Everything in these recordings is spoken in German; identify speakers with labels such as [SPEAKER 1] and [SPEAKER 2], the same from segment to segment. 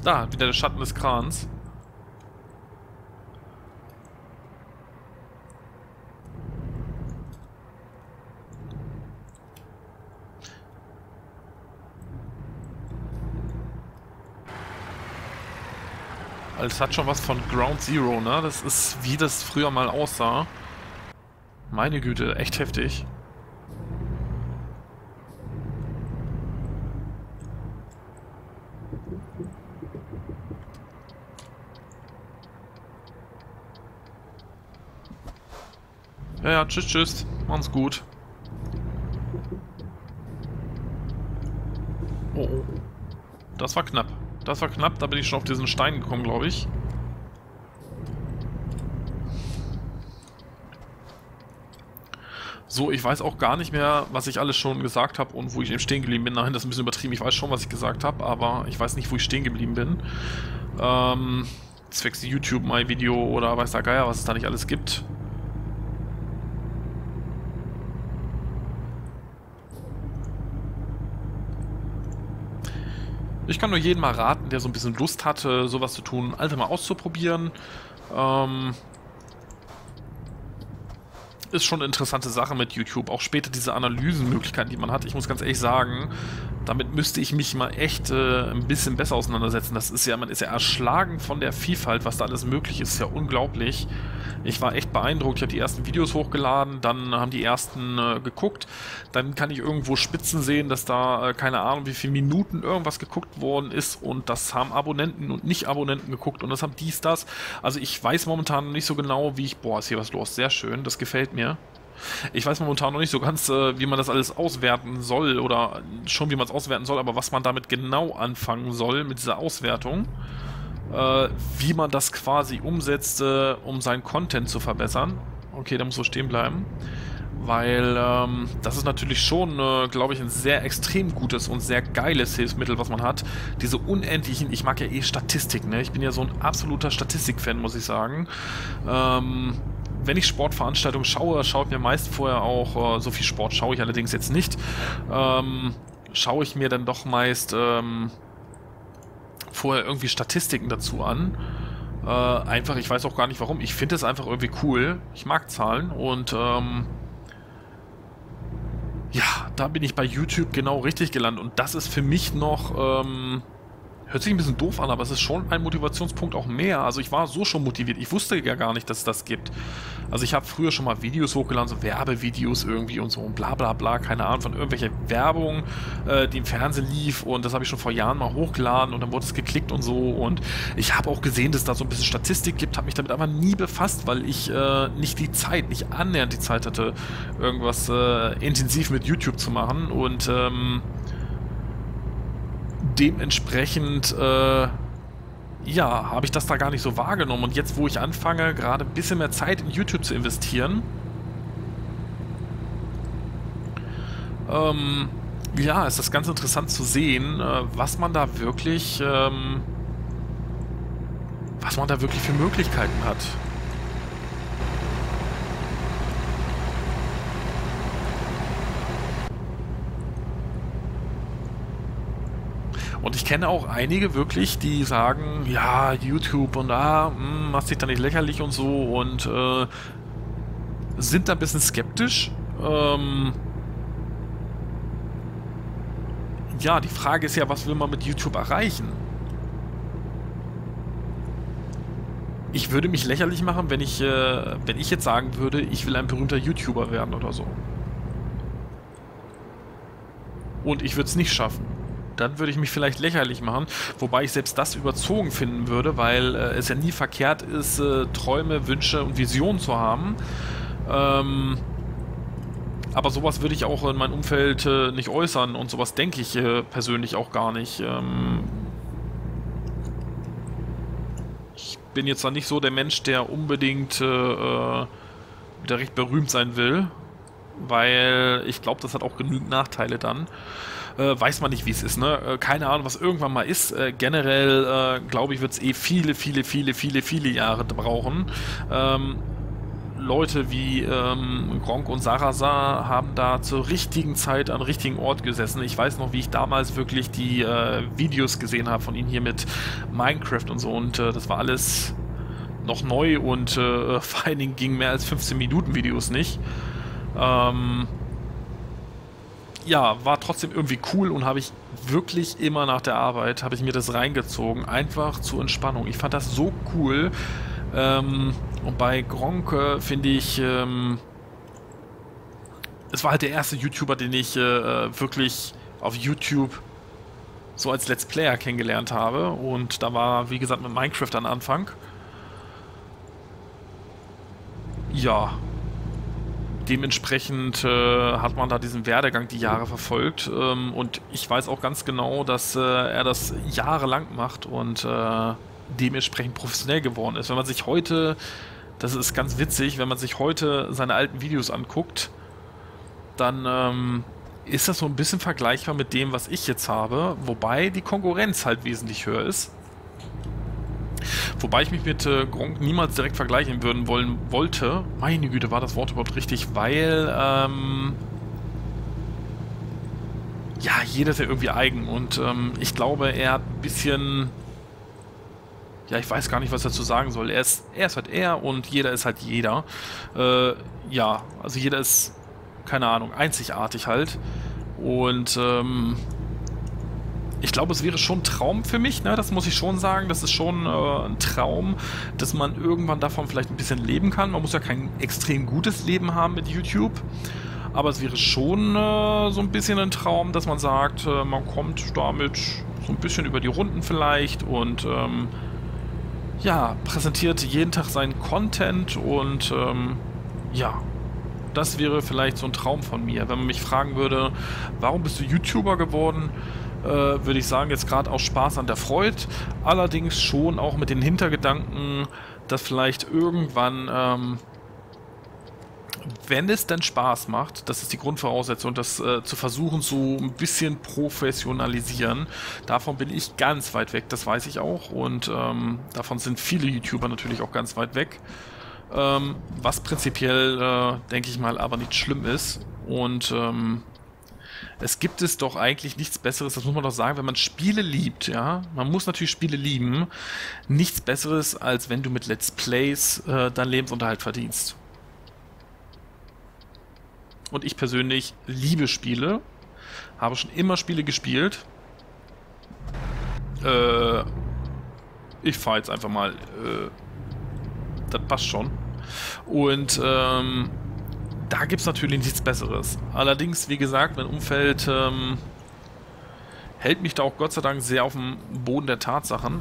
[SPEAKER 1] Da, wieder der Schatten des Krans. Also es hat schon was von Ground Zero, ne? Das ist, wie das früher mal aussah. Meine Güte, echt heftig. Ja, ja, tschüss, tschüss. Machen's gut. Oh, oh. Das war knapp. Das war knapp, da bin ich schon auf diesen Stein gekommen, glaube ich. So, ich weiß auch gar nicht mehr, was ich alles schon gesagt habe und wo ich eben stehen geblieben bin. Nein, das ist ein bisschen übertrieben. Ich weiß schon, was ich gesagt habe, aber ich weiß nicht, wo ich stehen geblieben bin. Zwecks YouTube, mein Video oder weiß der Geier, was es da nicht alles gibt. Ich kann nur jedem mal raten, der so ein bisschen Lust hatte, sowas zu tun, einfach mal auszuprobieren. Ist schon eine interessante Sache mit YouTube. Auch später diese Analysenmöglichkeiten, die man hat. Ich muss ganz ehrlich sagen, damit müsste ich mich mal echt ein bisschen besser auseinandersetzen. Das ist ja, man ist ja erschlagen von der Vielfalt, was da alles möglich ist. Ist ja unglaublich. Ich war echt beeindruckt. Ich habe die ersten Videos hochgeladen, dann haben die ersten geguckt. Dann kann ich irgendwo Spitzen sehen, dass da, keine Ahnung, wie viele Minuten irgendwas geguckt worden ist. Und das haben Abonnenten und Nicht-Abonnenten geguckt und das haben dies, das. Also ich weiß momentan nicht so genau, wie ich... Boah, ist hier was los. Sehr schön, das gefällt mir. Ich weiß momentan noch nicht so ganz, wie man das alles auswerten soll oder schon wie man es auswerten soll, aber was man damit genau anfangen soll mit dieser Auswertung. Wie man das quasi umsetzt, um seinen Content zu verbessern. Okay, da muss so stehen bleiben. Weil das ist natürlich schon, glaube ich, ein sehr extrem gutes und sehr geiles Hilfsmittel, was man hat. Diese unendlichen, ich mag ja eh Statistik, ne? Ich bin ja so ein absoluter Statistik-Fan, muss ich sagen. Wenn ich Sportveranstaltungen schaue, schaue ich mir meist vorher auch, so viel Sport schaue ich allerdings jetzt nicht, schaue ich mir dann doch meist vorher irgendwie Statistiken dazu an. Einfach, ich weiß auch gar nicht warum. Ich finde es einfach irgendwie cool. Ich mag Zahlen und ja, da bin ich bei YouTube genau richtig gelandet und das ist für mich noch hört sich ein bisschen doof an, aber es ist schon ein Motivationspunkt auch mehr. Also ich war so schon motiviert. Ich wusste ja gar nicht, dass es das gibt. Also ich habe früher schon mal Videos hochgeladen, so Werbevideos irgendwie und so und bla bla bla, keine Ahnung, von irgendwelcher Werbung, die im Fernsehen lief und das habe ich schon vor Jahren mal hochgeladen und dann wurde es geklickt und so und ich habe auch gesehen, dass da so ein bisschen Statistik gibt, habe mich damit aber nie befasst, weil ich nicht die Zeit, nicht annähernd die Zeit hatte, irgendwas intensiv mit YouTube zu machen und dementsprechend, ja, habe ich das da gar nicht so wahrgenommen. Und jetzt, wo ich anfange, gerade ein bisschen mehr Zeit in YouTube zu investieren, ja, ist das ganz interessant zu sehen, was man da wirklich für Möglichkeiten hat. Und ich kenne auch einige wirklich, die sagen, ja, YouTube und machst dich da nicht lächerlich und so und sind da ein bisschen skeptisch. Ja, die Frage ist ja, was will man mit YouTube erreichen? Ich würde mich lächerlich machen, wenn ich jetzt sagen würde, ich will ein berühmter YouTuber werden oder so. Und ich würde es nicht schaffen. Dann würde ich mich vielleicht lächerlich machen, wobei ich selbst das überzogen finden würde, weil es ja nie verkehrt ist, Träume, Wünsche und Visionen zu haben. Aber sowas würde ich auch in meinem Umfeld nicht äußern und sowas denke ich persönlich auch gar nicht. Ich bin jetzt zwar nicht so der Mensch, der unbedingt recht berühmt sein will, weil ich glaube, das hat auch genügend Nachteile dann. Weiß man nicht, wie es ist, ne? Keine Ahnung, was irgendwann mal ist. Generell, glaube ich, wird es viele Jahre brauchen. Leute wie Gronkh und Sarrazin haben da zur richtigen Zeit am richtigen Ort gesessen. Ich weiß noch, wie ich damals wirklich die Videos gesehen habe von ihnen hier mit Minecraft und so, und das war alles noch neu, und vor allen Dingen gingen mehr als 15 Minuten Videos nicht. Ja, war trotzdem irgendwie cool, und habe ich wirklich immer nach der Arbeit, habe ich mir das reingezogen, einfach zur Entspannung. Ich fand das so cool. Und bei Gronkh finde ich, es war halt der erste YouTuber, den ich wirklich auf YouTube so als Let's Player kennengelernt habe, und da war, wie gesagt, mit Minecraft am Anfang. Ja, dementsprechend hat man da diesen Werdegang die Jahre verfolgt, und ich weiß auch ganz genau, dass er das jahrelang macht und dementsprechend professionell geworden ist. Wenn man sich heute, das ist ganz witzig, wenn man sich heute seine alten Videos anguckt, dann ist das so ein bisschen vergleichbar mit dem, was ich jetzt habe, wobei die Konkurrenz halt wesentlich höher ist. Wobei ich mich mit Gronkh niemals direkt vergleichen wollte. Meine Güte, war das Wort überhaupt richtig, weil ja, jeder ist ja irgendwie eigen, und ich glaube, er hat ein bisschen, ja, ich weiß gar nicht, was er dazu sagen soll. Er ist halt er, und jeder ist halt jeder. Ja, also jeder ist, keine Ahnung, einzigartig halt. Und ich glaube, es wäre schon ein Traum für mich, ne? Das muss ich schon sagen. Das ist schon ein Traum, dass man irgendwann davon vielleicht ein bisschen leben kann. Man muss ja kein extrem gutes Leben haben mit YouTube. Aber es wäre schon so ein bisschen ein Traum, dass man sagt, man kommt damit so ein bisschen über die Runden vielleicht, und ja, präsentiert jeden Tag seinen Content, und ja, das wäre vielleicht so ein Traum von mir. Wenn man mich fragen würde, warum bist du YouTuber geworden, würde ich sagen, jetzt gerade aus Spaß an der Freude, allerdings schon auch mit den Hintergedanken, dass vielleicht irgendwann, wenn es denn Spaß macht, das ist die Grundvoraussetzung, das zu versuchen, so ein bisschen professionalisieren. Davon bin ich ganz weit weg, das weiß ich auch, und davon sind viele YouTuber natürlich auch ganz weit weg. Was prinzipiell, denke ich mal, aber nicht schlimm ist, und es gibt es doch eigentlich nichts Besseres, das muss man doch sagen, wenn man Spiele liebt, ja, man muss natürlich Spiele lieben, nichts Besseres, als wenn du mit Let's Plays deinen Lebensunterhalt verdienst. Und ich persönlich liebe Spiele, habe schon immer Spiele gespielt. Ich fahre jetzt einfach mal, das passt schon. Und da gibt es natürlich nichts Besseres. Allerdings, wie gesagt, mein Umfeld hält mich da auch Gott sei Dank sehr auf dem Boden der Tatsachen.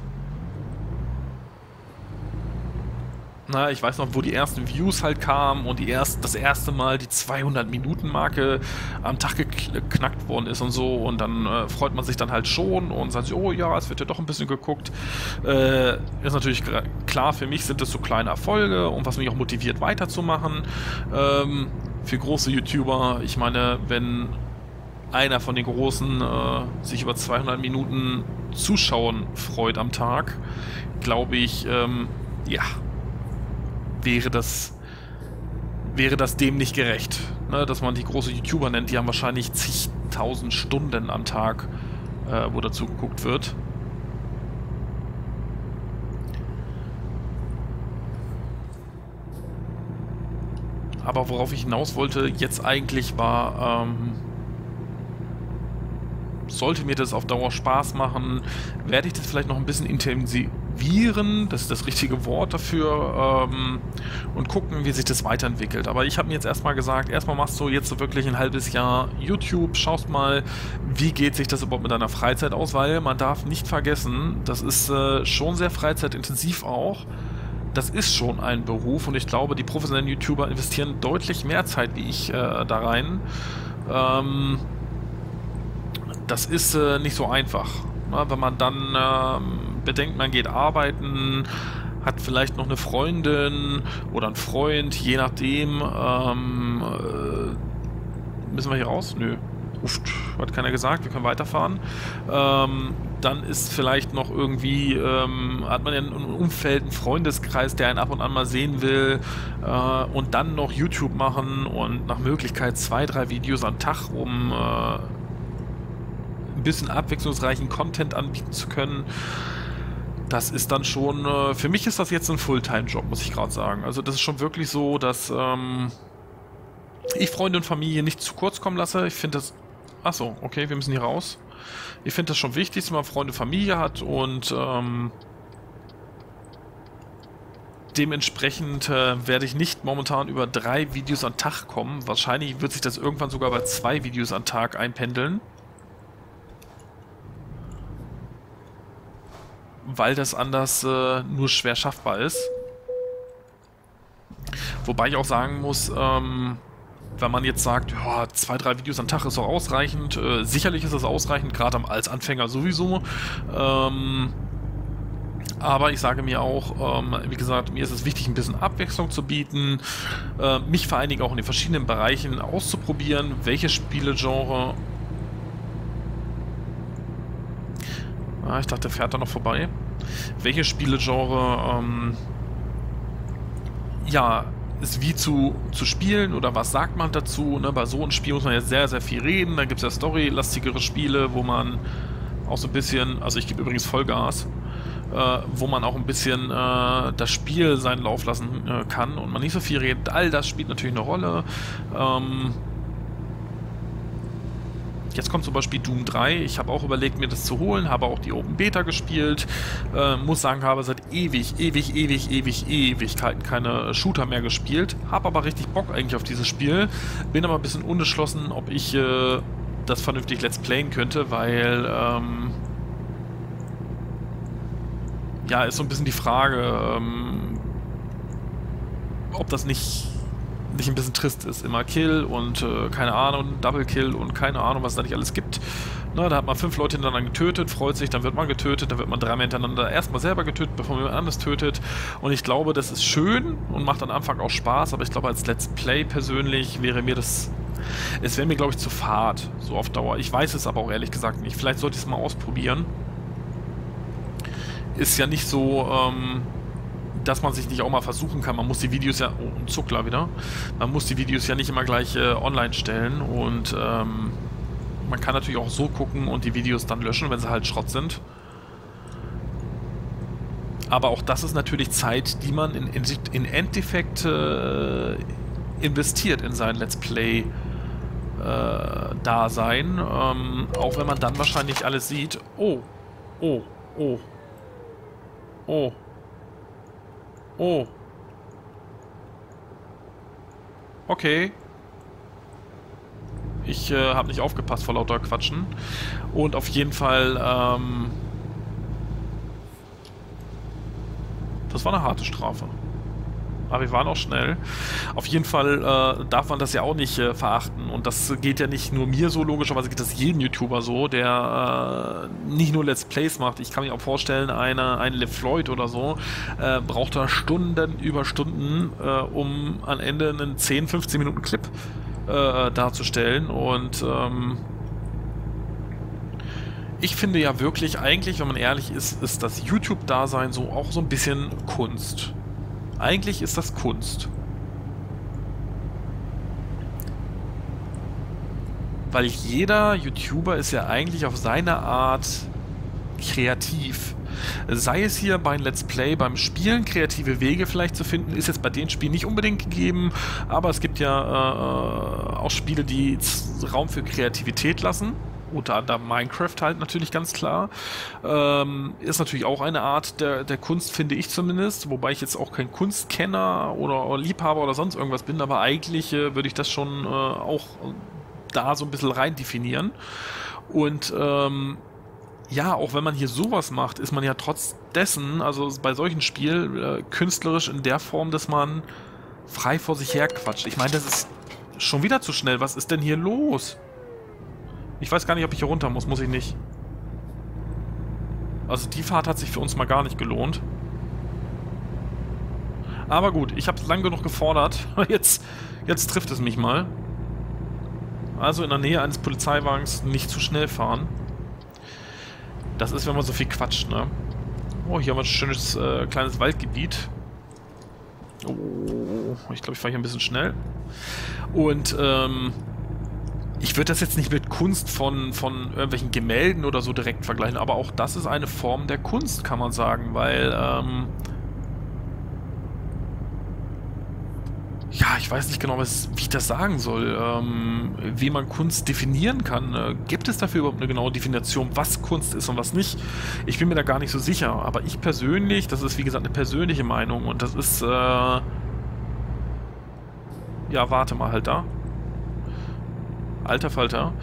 [SPEAKER 1] Na, ich weiß noch, wo die ersten Views halt kamen und das erste Mal die 200-Minuten-Marke am Tag geknackt worden ist und so, und dann freut man sich dann halt schon und sagt sich, oh ja, es wird ja doch ein bisschen geguckt. Ist natürlich klar, für mich sind das so kleine Erfolge, und was mich auch motiviert weiterzumachen. Für große YouTuber, ich meine, wenn einer von den Großen sich über 200 Minuten Zuschauen freut am Tag, glaube ich, ja, wäre das dem nicht gerecht, ne? Dass man die große YouTuber nennt, die haben wahrscheinlich zigtausend Stunden am Tag, wo dazu geguckt wird. Aber worauf ich hinaus wollte jetzt eigentlich war, sollte mir das auf Dauer Spaß machen, werde ich das vielleicht noch ein bisschen intensivieren, das ist das richtige Wort dafür, und gucken, wie sich das weiterentwickelt. Aber ich habe mir jetzt erstmal gesagt, erstmal machst du jetzt so wirklich ein halbes Jahr YouTube, schaust mal, wie geht sich das überhaupt mit deiner Freizeit aus, weil man darf nicht vergessen, das ist schon sehr freizeitintensiv auch. Das ist schon ein Beruf, und ich glaube, die professionellen YouTuber investieren deutlich mehr Zeit wie ich da rein. Das ist nicht so einfach. Ne? Wenn man dann bedenkt, man geht arbeiten, hat vielleicht noch eine Freundin oder einen Freund, je nachdem. Müssen wir hier raus? Nö. Uff, hat keiner gesagt, wir können weiterfahren. dann ist vielleicht noch irgendwie, hat man ja ein Umfeld, einen Freundeskreis, der einen ab und an mal sehen will, und dann noch YouTube machen und nach Möglichkeit 2, 3 Videos am Tag, um ein bisschen abwechslungsreichen Content anbieten zu können. Das ist dann schon, für mich ist das jetzt ein Fulltime-Job, muss ich gerade sagen. Also das ist schon wirklich so, dass ich Freunde und Familie nicht zu kurz kommen lasse. Ich finde das... Achso, okay, wir müssen hier raus. Ich finde das schon wichtig, dass man Freunde und Familie hat und dementsprechend werde ich nicht momentan über 3 Videos am Tag kommen. Wahrscheinlich wird sich das irgendwann sogar bei 2 Videos am Tag einpendeln. Weil das anders nur schwer schaffbar ist. Wobei ich auch sagen muss, wenn man jetzt sagt, ja, 2, 3 Videos am Tag ist doch ausreichend, sicherlich ist das ausreichend, gerade als Anfänger sowieso. Aber ich sage mir auch, wie gesagt, mir ist es wichtig, ein bisschen Abwechslung zu bieten, mich vor allen Dingen auch in den verschiedenen Bereichen auszuprobieren, welche Spielegenre... Ah, ich dachte, der fährt da noch vorbei. Welche Spielegenre, ja, ist wie zu spielen oder was sagt man dazu? Ne? Bei so einem Spiel muss man jetzt sehr, sehr viel reden. Da gibt es ja storylastigere Spiele, wo man auch so ein bisschen, also ich gebe übrigens Vollgas, wo man auch ein bisschen das Spiel seinen Lauf lassen kann und man nicht so viel redet. All das spielt natürlich eine Rolle. Jetzt kommt zum Beispiel Doom 3. Ich habe auch überlegt, mir das zu holen, habe auch die Open Beta gespielt. Muss sagen, habe seit Ewigkeiten keine Shooter mehr gespielt. Habe aber richtig Bock eigentlich auf dieses Spiel. Bin aber ein bisschen unentschlossen, ob ich das vernünftig Let's Playen könnte, weil ja, ist so ein bisschen die Frage, ob das nicht ein bisschen trist ist. Immer Kill und keine Ahnung, Double Kill und keine Ahnung, was es da nicht alles gibt. Na, da hat man 5 Leute hintereinander getötet, freut sich, dann wird man getötet, dann wird man 3 Mal hintereinander erstmal selber getötet, bevor man jemand anderes tötet. Und ich glaube, das ist schön und macht am Anfang auch Spaß, aber ich glaube, als Let's Play persönlich wäre mir das... Es wäre mir, glaube ich, zu fad, so auf Dauer. Ich weiß es aber auch ehrlich gesagt nicht. Vielleicht sollte ich es mal ausprobieren. Ist ja nicht so... dass man sich nicht auch mal versuchen kann. Man muss die Videos ja... Oh, ein Zuckler wieder. Man muss die Videos ja nicht immer gleich online stellen und man kann natürlich auch so gucken und die Videos dann löschen, wenn sie halt Schrott sind. Aber auch das ist natürlich Zeit, die man in Endeffekt investiert in sein Let's Play Dasein. Auch wenn man dann wahrscheinlich alles sieht. Oh. Oh. Oh. Oh. Oh. Okay. Ich habe nicht aufgepasst vor lauter Quatschen. Und auf jeden Fall, das war eine harte Strafe. Aber wir waren auch schnell. Auf jeden Fall darf man das ja auch nicht verachten. Und das geht ja nicht nur mir so, logischerweise geht das jedem YouTuber so, der nicht nur Let's Plays macht. Ich kann mir auch vorstellen, ein LeFloid oder so braucht da Stunden über Stunden, um am Ende einen 10, 15 Minuten Clip darzustellen. Und ich finde ja wirklich, eigentlich, wenn man ehrlich ist, ist das YouTube-Dasein so auch so ein bisschen Kunst. Eigentlich ist das Kunst. Weil jeder YouTuber ist ja eigentlich auf seine Art kreativ. Sei es hier beim Let's Play, beim Spielen, kreative Wege vielleicht zu finden, ist jetzt bei den Spielen nicht unbedingt gegeben, aber es gibt ja auch Spiele, die Raum für Kreativität lassen. Unter anderem Minecraft halt natürlich ganz klar. Ist natürlich auch eine Art der Kunst, finde ich zumindest. Wobei ich jetzt auch kein Kunstkenner oder Liebhaber oder sonst irgendwas bin, aber eigentlich würde ich das schon auch da so ein bisschen rein definieren. Und ja, auch wenn man hier sowas macht, ist man ja trotz dessen, also bei solchen Spielen, künstlerisch in der Form, dass man frei vor sich her quatscht. Ich meine, das ist schon wieder zu schnell. Was ist denn hier los? Ich weiß gar nicht, ob ich hier runter muss ich nicht. Also die Fahrt hat sich für uns mal gar nicht gelohnt. Aber gut, ich habe lang genug gefordert. Jetzt trifft es mich mal. Also in der Nähe eines Polizeiwagens nicht zu schnell fahren. Das ist, wenn man so viel quatscht, ne? Oh, hier haben wir ein schönes kleines Waldgebiet. Oh, ich glaube, ich fahre hier ein bisschen schnell. Und, ich würde das jetzt nicht mit Kunst von irgendwelchen Gemälden oder so direkt vergleichen, aber auch das ist eine Form der Kunst, kann man sagen, weil, ja, ich weiß nicht genau, wie ich das sagen soll, wie man Kunst definieren kann. Gibt es dafür überhaupt eine genaue Definition, was Kunst ist und was nicht? Ich bin mir da gar nicht so sicher, aber ich persönlich, das ist wie gesagt eine persönliche Meinung und das ist, ja, warte mal halt da. Alter Falter.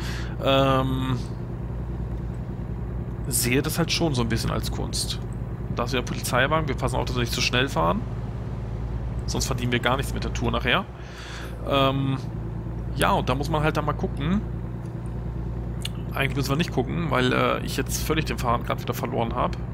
[SPEAKER 1] Sehe das halt schon so ein bisschen als Kunst. Da ist wieder Polizeiwagen, wir passen auf, dass wir nicht zu schnell fahren. Sonst verdienen wir gar nichts mit der Tour nachher. Ja, und da muss man halt dann mal gucken. Eigentlich müssen wir nicht gucken, weil ich jetzt völlig den Faden gerade wieder verloren habe.